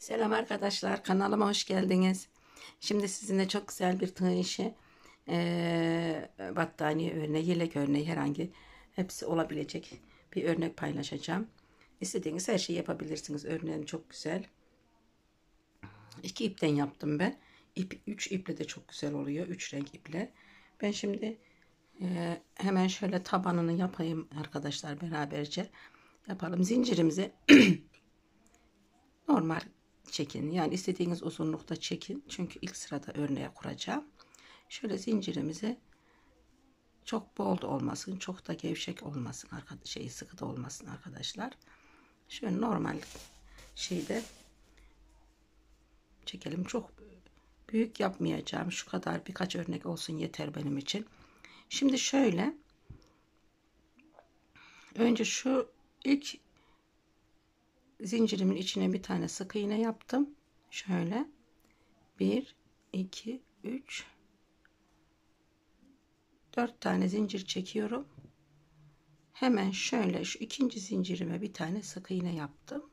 Selam arkadaşlar, kanalıma hoş geldiniz. Şimdi sizinle çok güzel bir tığ işi, battaniye örneği, yelek örneği, herhangi hepsi olabilecek bir örnek paylaşacağım. İstediğiniz her şeyi yapabilirsiniz. Örneğin çok güzel. 2 ipten yaptım ben. 3 iple de çok güzel oluyor. 3 renk iple. Ben şimdi hemen şöyle tabanını yapayım arkadaşlar, beraberce yapalım. Zincirimizi normal çekin. Yani istediğiniz uzunlukta çekin. Çünkü ilk sırada örneğe kuracağım. Şöyle zincirimizi çok bol da olmasın, çok da gevşek olmasın, sıkı da olmasın arkadaşlar. Şöyle normal şeyde çekelim. Çok büyük yapmayacağım. Şu kadar birkaç örnek olsun yeter benim için. Şimdi şöyle önce şu ilk zincirimin içine bir tane sık iğne yaptım. Şöyle 1 2 3 4 tane zincir çekiyorum. Hemen şöyle şu ikinci zincirime bir tane sık iğne yaptım.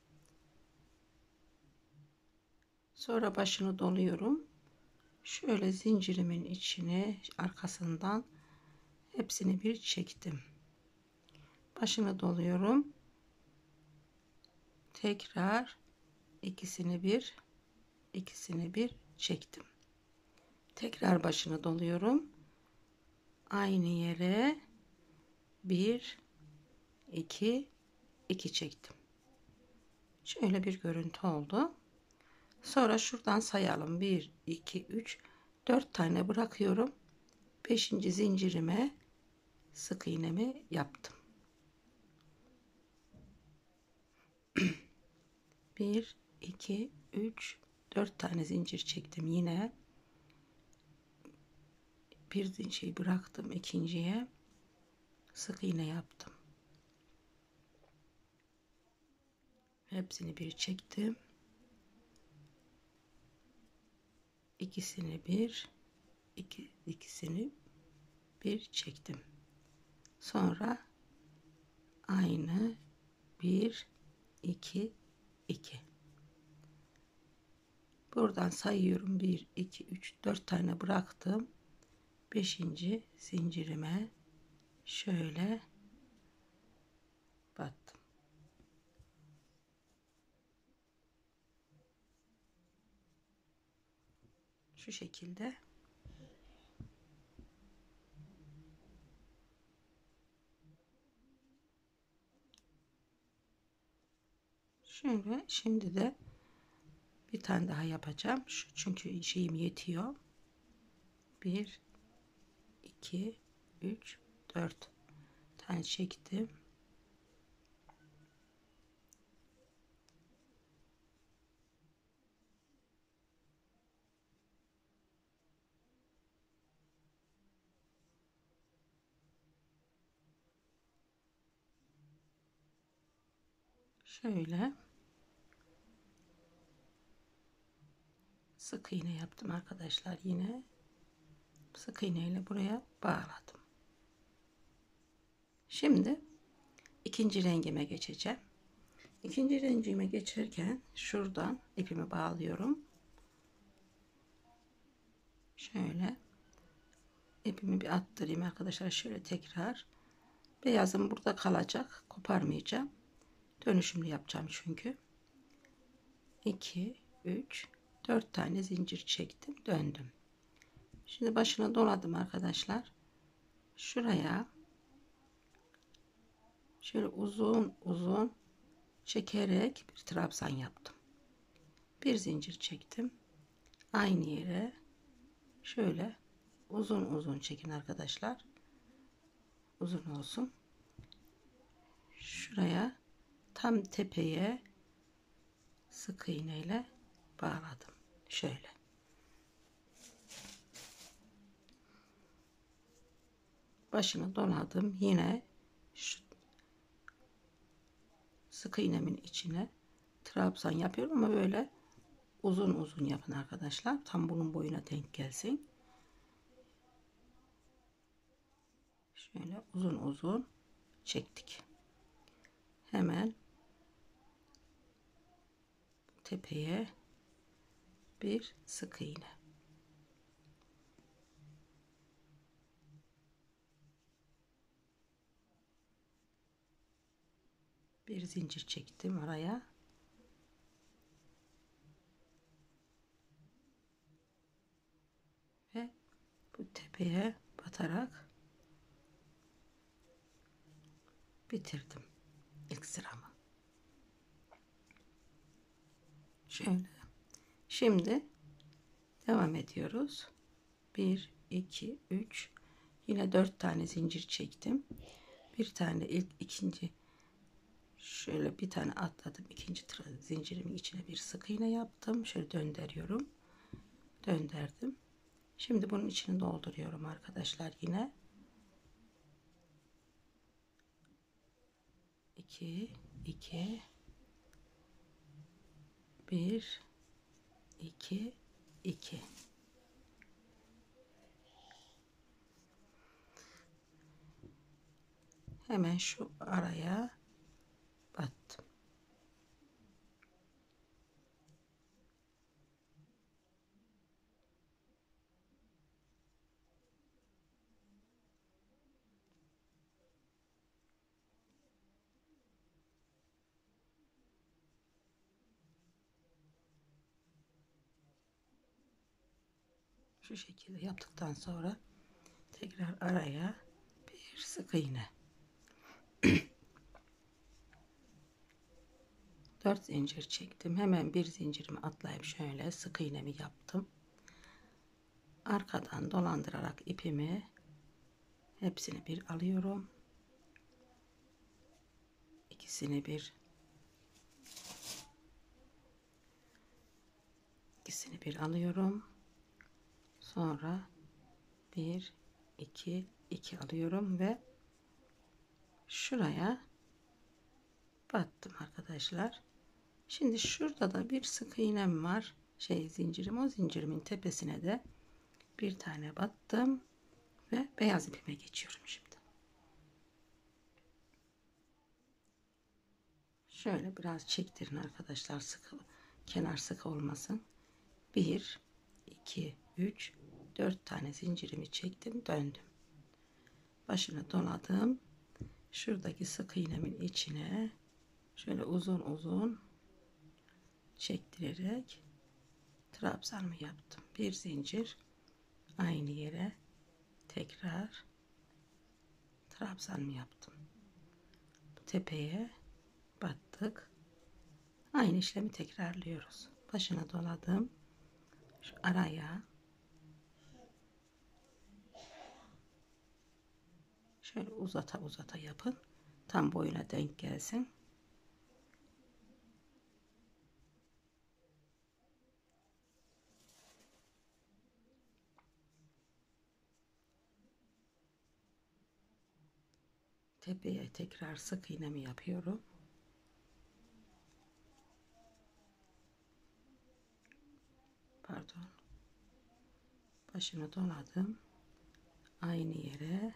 Sonra başını doluyorum. Şöyle zincirimin içine arkasından hepsini bir çektim. Başını doluyorum. Tekrar ikisini bir çektim. Tekrar başını doluyorum. Aynı yere 1 2 2 çektim. Şöyle bir görüntü oldu. Sonra şuradan sayalım. 1 2 3 4 tane bırakıyorum. 5. zincirime sık iğnemi yaptım. 1 2 3 4 tane zincir çektim. Yine bir zincir bıraktım, ikinciye sık iğne yaptım. Hepsini bir çektim. İkisini bir çektim. Sonra aynı 1 2 2. Buradan sayıyorum. 1 2 3 4 tane bıraktım. 5. zincirime şöyle battım. Şu şekilde. Şöyle şimdi de bir tane daha yapacağım. Çünkü şeyim yetiyor. 1 2 3 4 tane çektim. Şöyle sık iğne yaptım arkadaşlar. Yine sık iğne ile buraya bağladım. Şimdi ikinci rengime geçeceğim. İkinci rengime geçerken şuradan ipimi bağlıyorum. Şöyle ipimi bir attırayım arkadaşlar. Şöyle tekrar. Beyazım burada kalacak. Koparmayacağım. Dönüşümlü yapacağım çünkü. 2 3 4 tane zincir çektim, döndüm. Şimdi başına doladım arkadaşlar. Şuraya şöyle uzun uzun çekerek bir trabzan yaptım. Bir zincir çektim. Aynı yere şöyle uzun uzun çekin arkadaşlar. Uzun olsun. Şuraya tam tepeye sık iğneyle bağladım. Şöyle. Başını doladım. Yine şu sık iğnemin içine trabzan yapıyorum ama böyle uzun uzun yapın arkadaşlar. Tam bunun boyuna denk gelsin. Şöyle uzun uzun çektik. Hemen tepeye bir sık iğne. Bir zincir çektim araya. Ve bu tepeye batarak bitirdim ilk sıramı. Şöyle. Şimdi devam ediyoruz. 1, 2, 3. Yine 4 tane zincir çektim. Bir tane ikinci şöyle bir tane atladım. İkinci zincirimin içine bir sık iğne yaptım. Şöyle döndürüyorum. Döndürdüm. Şimdi bunun içini dolduruyorum arkadaşlar yine. 2, 2, 1, 2, 2. Hemen şu araya battım. Şu şekilde yaptıktan sonra tekrar araya bir sık iğne. 4 zincir çektim. Hemen bir zincirimi atlayıp şöyle sık iğnemi yaptım. Arkadan dolandırarak ipimi hepsini bir alıyorum. İkisini bir alıyorum. Sonra 1, 2, 2 alıyorum ve şuraya battım arkadaşlar. Şimdi şurada da bir sık iğnem var. Zincirim, o zincirimin tepesine de bir tane battım ve beyaz ipime geçiyorum şimdi. Şöyle biraz çektirin arkadaşlar, sıkı, kenar sıkı olmasın. 1, 2, 3, 4 tane zincirimi çektim, döndüm. Başını doladım. Şuradaki sık iğnemin içine şöyle uzun uzun çektirerek trabzanımı yaptım. Bir zincir, aynı yere tekrar trabzanımı yaptım. Bu tepeye battık. Aynı işlemi tekrarlıyoruz. Başına doladım. Şu araya şöyle uzata uzata yapın. Tam boyuna denk gelsin. Tepeye tekrar sık iğnemi yapıyorum. Pardon. Başını doladım. Aynı yere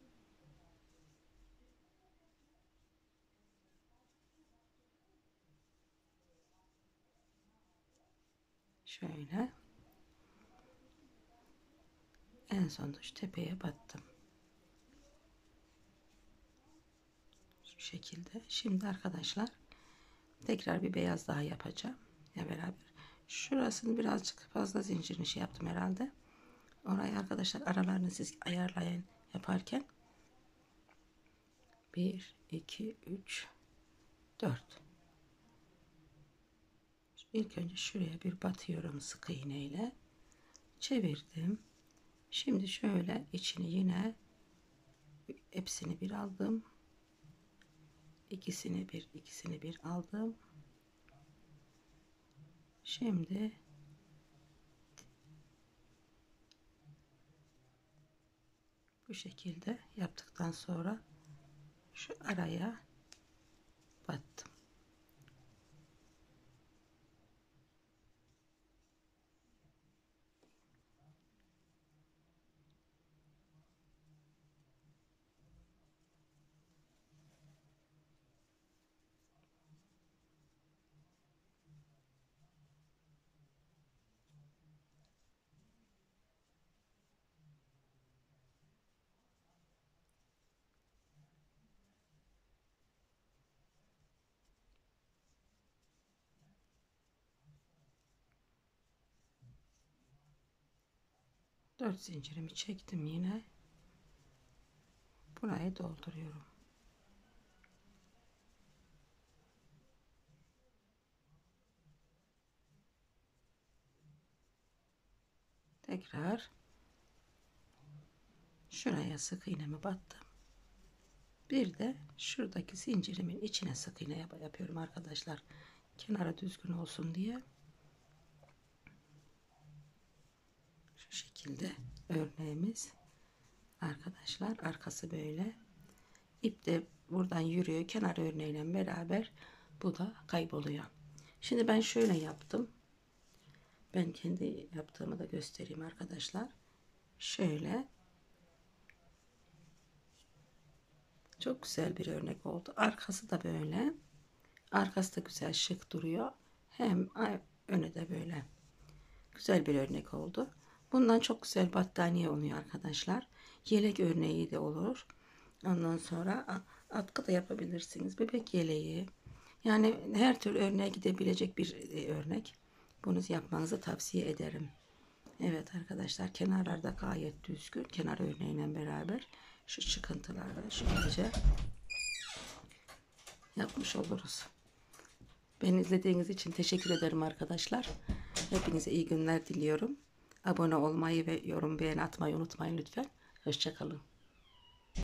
şöyle en sonunda şu tepeye battım. Şu şekilde. Şimdi arkadaşlar tekrar bir beyaz daha yapacağım. Ya beraber. Şurasını birazcık fazla zincirini yaptım herhalde. Orayı arkadaşlar aralarını siz ayarlayın yaparken. 1, 2, 3, 4. İlk önce şuraya bir batıyorum sık iğneyle. Çevirdim. Şimdi şöyle içini yine hepsini bir aldım. İkisini bir aldım. Şimdi bu şekilde yaptıktan sonra şu araya battım. 4 zincirimi çektim yine. Burayı dolduruyorum. Tekrar şuraya sık iğnemi battım. Bir de şuradaki zincirimin içine sık iğne yapıyorum arkadaşlar. Kenara düzgün olsun diye. Şu şekilde örneğimiz arkadaşlar. Arkası böyle. İp de buradan yürüyor. Kenar örneğiyle beraber bu da kayboluyor. Şimdi ben şöyle yaptım. Ben kendi yaptığımı da göstereyim arkadaşlar. Şöyle. Çok güzel bir örnek oldu. Arkası da böyle. Arkası da güzel şık duruyor. Hem önü de böyle. Güzel bir örnek oldu. Bundan çok güzel battaniye oluyor arkadaşlar. Yelek örneği de olur. Ondan sonra atkı da yapabilirsiniz. Bebek yeleği. Yani her tür örneğe gidebilecek bir örnek. Bunu yapmanızı tavsiye ederim. Evet arkadaşlar, kenarlarda gayet düzgün. Kenar örneğiyle beraber şu çıkıntılarla şöylece yapmış oluruz. Beni izlediğiniz için teşekkür ederim arkadaşlar. Hepinize iyi günler diliyorum. Abone olmayı ve yorum beğeni atmayı unutmayın lütfen. Hoşça kalın.